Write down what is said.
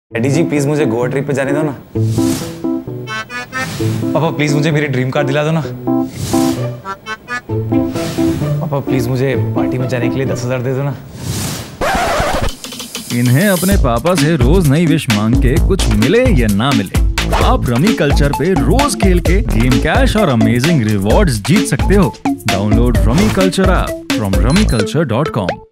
Daddy ji please मुझे Goa trip पे जाने दो ना। पापा प्लीज मुझे मेरी ड्रीम कार दिला दो ना। पापा प्लीज मुझे पार्टी में जाने के लिए 10,000 दे दो ना। इन्हें अपने पापा से रोज नई विश मांग के कुछ मिले या ना मिले, आप रमी कल्चर पे रोज खेल के गेम कैश और अमेजिंग रिवॉर्ड्स जीत सकते हो। Download Rummy Culture app from rummyculture.com।